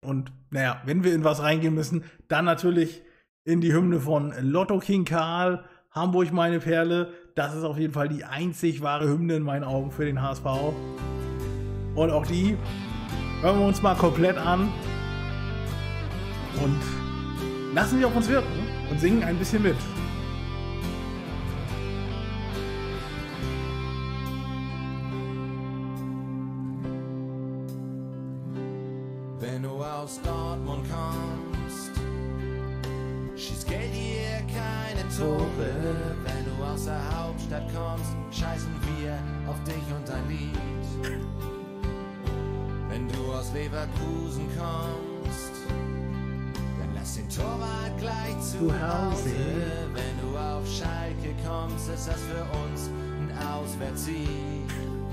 Und naja, wenn wir in was reingehen müssen, dann natürlich in die Hymne von Lotto King Karl, Hamburg meine Perle. Das ist auf jeden Fall die einzig wahre Hymne in meinen Augen für den HSV. Und auch die hören wir uns mal komplett an und lassen sie auf uns wirken und singen ein bisschen mit. Wenn du aus Dortmund kommst, schießt Geld hier keine Tore. Wenn du aus der Hauptstadt kommst, scheißen wir auf dich und dein Lied. Wenn du aus Leverkusen kommst, dann lass den Torwart gleich zu Hause. Wenn du auf Schalke kommst, ist das für uns ein Auswärtssieg.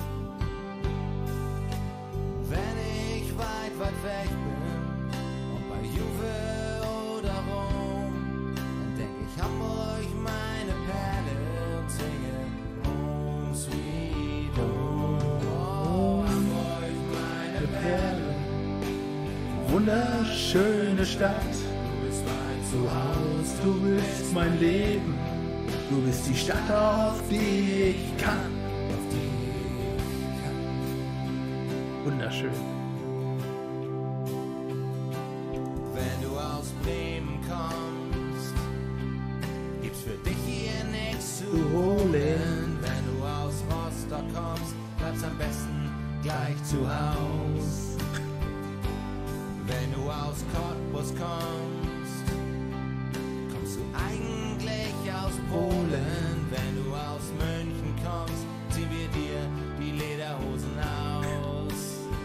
Wenn ich weit weg bin und bei Juve oder Rom, dann denk ich Hamburg meine Perle und singe Home Sweet Home. Oh, Hamburg meine Perle, Wunderschöne Stadt, du bist mein Zuhause, du bist mein Leben, du bist die Stadt, auf die ich kann. auf die ich kann. Wunderschön. Wenn du aus Bremen kommst, gibt's für dich hier nichts zu holen. Wenn du aus Rostock kommst, bleibst am besten gleich zu Haus. Wenn du aus Cottbus kommst, kommst du eigentlich aus Polen. Wenn du aus München kommst, ziehen wir dir die Lederhosen aus.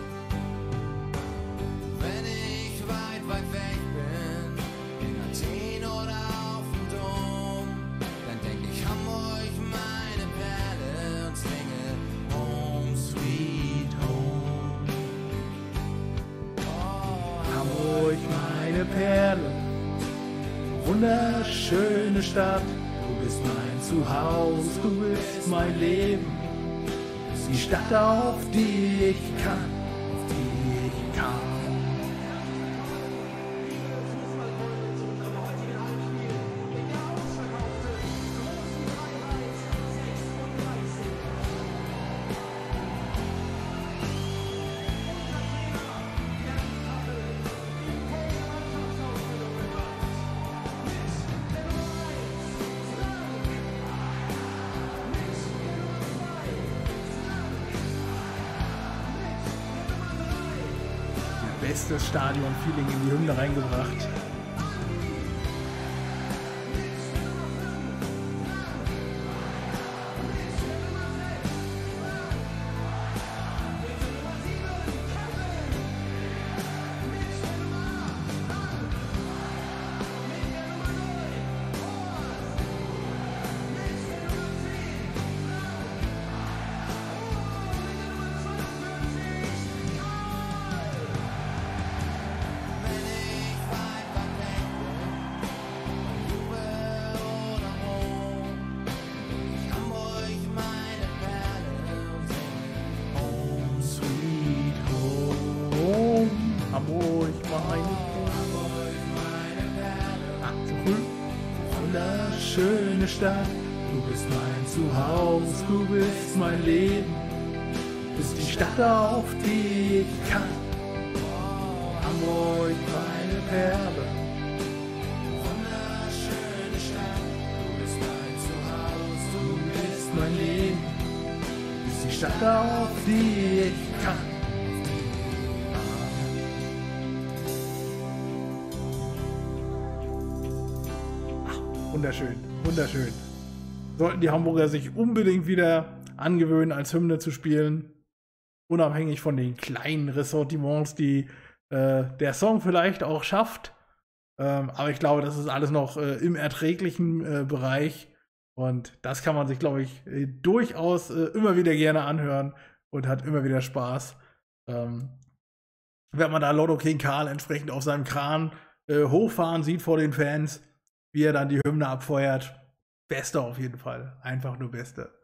Wenn ich weit weg bin, in Athen oder auf dem Dom, dann denk ich Hamburg meine Perle und singe Home Sweet Home. Oh, Hamburg meine Perle, wunderschöne Stadt, du bist mein Zuhause, du bist mein Leben, du bist die Stadt, auf die ich kann, auf die ich kann. Bestes Stadion-Feeling in die Hymne reingebracht. Hamburg meine Perle, wunderschöne Stadt, du bist mein Zuhause, du bist mein Leben, du bist die Stadt, auf die ich kann. Hamburg meine Perle, wunderschöne Stadt, du bist mein Zuhause, du bist mein Leben, du bist die Stadt, auf die ich kann. Wunderschön, wunderschön. Sollten die Hamburger sich unbedingt wieder angewöhnen, als Hymne zu spielen. Unabhängig von den kleinen Ressortiments, die der Song vielleicht auch schafft. Aber ich glaube, das ist alles noch im erträglichen Bereich. Und das kann man sich, glaube ich, durchaus immer wieder gerne anhören und hat immer wieder Spaß. Wenn man da Lotto King Karl entsprechend auf seinem Kran hochfahren sieht vor den Fans, wie er dann die Hymne abfeuert. Beste auf jeden Fall. Einfach nur Beste.